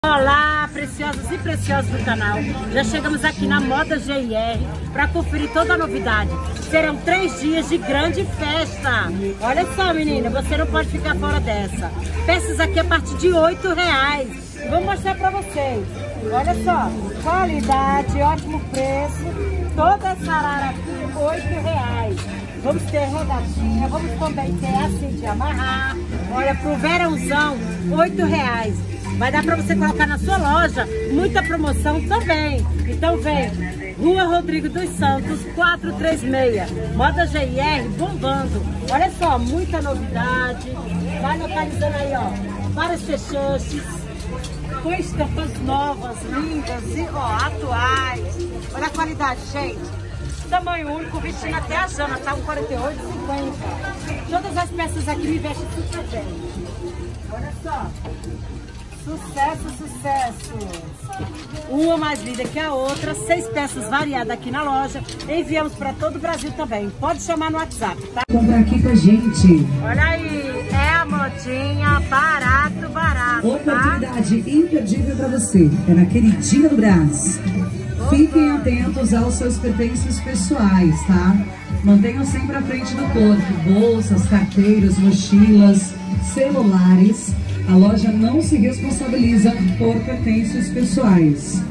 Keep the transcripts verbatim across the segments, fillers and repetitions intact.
Olá, preciosos e preciosas do canal. Já chegamos aqui na Moda G I R para conferir toda a novidade. Serão três dias de grande festa. Olha só, menina, você não pode ficar fora dessa. Peças aqui a partir de oito reais. Vou mostrar para vocês. Olha só, qualidade, ótimo preço. Toda essa arara aqui, oito reais. Vamos ter regatinha, vamos também ter assim de amarrar. Olha, pro verãozão, oito reais. Vai dar para você colocar na sua loja, muita promoção também. Então vem, Rua Rodrigo dos Santos, quatrocentos e trinta e seis, Moda G I R bombando. Olha só, muita novidade. Vai localizando aí, ó, vários fechouches, com estampas novas, lindas e ó, atuais. Olha a qualidade, gente. Tamanho único, vestindo até a Jana, tá? Um quarenta e oito, cinquenta. Todas as peças aqui me vestem super bem. Olha só. Sucesso, sucesso! Uma mais linda que a outra, seis peças variadas aqui na loja. Enviamos para todo o Brasil também. Pode chamar no WhatsApp, tá? Comprar aqui com a gente. Olha aí, é a modinha barato, barato, Oportunidade tá? imperdível para você. É na Queridinha do Brás. Fiquem atentos aos seus pertences pessoais, tá? Mantenham sempre à frente do corpo. Bolsas, carteiras, mochilas, celulares. A loja não se responsabiliza por pertences pessoais.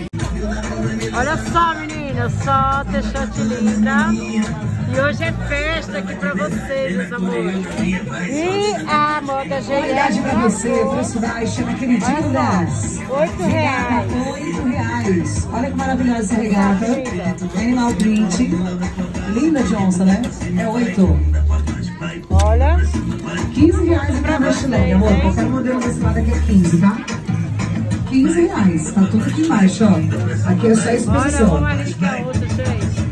Olha só, meninas, só t-shirt linda. E hoje é festa aqui pra vocês, meus amores. E a Moda G I R. Qualidade pra você, preço baixo, na Queridinha do Brás. oito reais. oito reais. Olha que maravilhosa essa regata. Animal print. Linda de onça, né? É oito. Olha. quinze reais pra mochilão, amor. Qualquer modelo desse lado aqui é quinze, tá? quinze reais. Tá tudo aqui embaixo, ó. Aqui é só a exposição. Olha, uma mais que a outra, gente.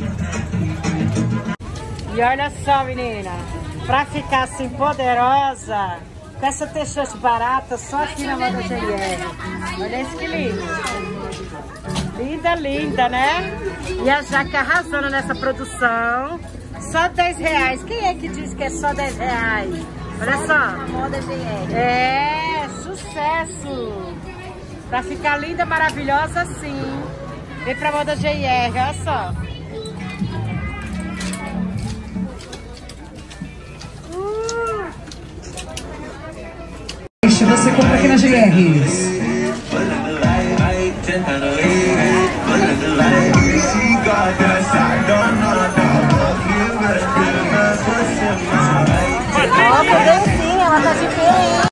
E olha só, menina. Pra ficar assim poderosa, com essa t-shirt barata, só aqui na Moda G I R. Olha esse que lindo. Linda, linda, né? E a Jaque arrasando nessa produção. Só dez reais. Quem é que diz que é só dez reais? Olha só. Moda G I R. É, sucesso. Pra ficar linda, maravilhosa assim. Vem pra Moda G I R, olha só. Uh. Você compra aqui na G R. Ó, poderzinho, ela tá diferente.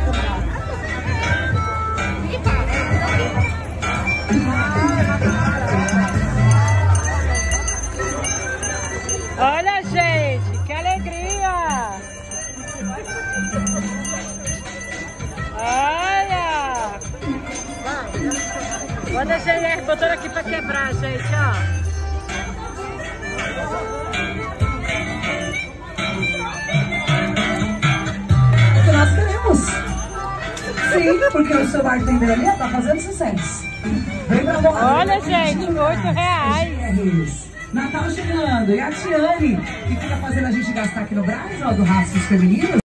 Olha, gente, que alegria! Olha! Moda G I R botando aqui pra quebrar, gente, ó. Nós queremos. Sim, porque o seu bartender ali tá fazendo sucesso. Vem pra Moda. Olha, gente, oito reais. Natal chegando. E a Tiane, que fica fazendo a gente gastar aqui no Brás, ó, do Rastros Femininos.